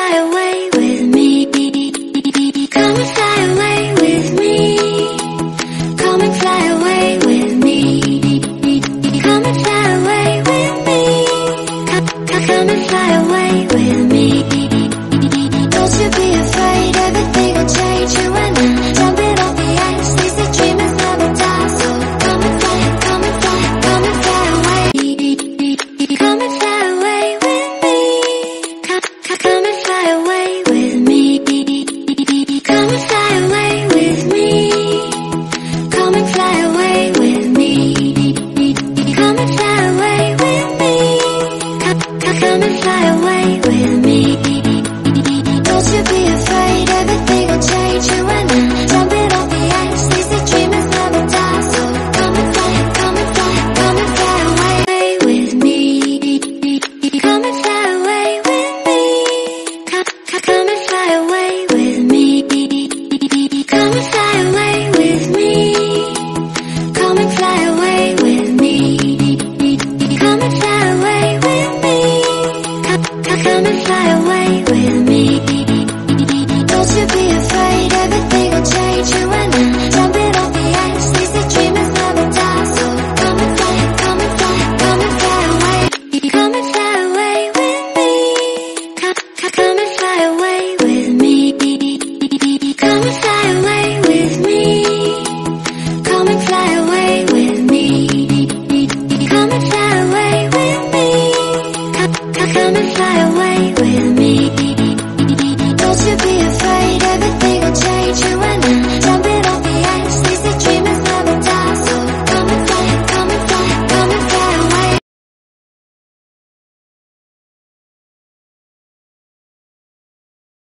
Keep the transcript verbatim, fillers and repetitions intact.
fly away with me. Come and fly away with me. Come and fly away with me. Come and fly away with me. Come, come, come and fly away with me. Don't you be afraid, everything will change. You and I, jumping off the ice. They say dreamers never die, so come and fly, come and fly, come and fly away. Come and fly away with me. Come, come, come and fly away with me. Come and fly away with me. Come and fly away with me. Come and fly away with me. Come, come, come and fly away with me. Don't you be afraid, everything will change. You and I, jumping off the ice. They say dreamers never die, so come and fly, come and fly, come and fly away with me. Come and fly away with me. Come, come, come and fly away with me. Come and fly away with me. Come and fly away with me. Come and fly away with me. Come, come, come and fly away. Don't you be afraid, everything will change. You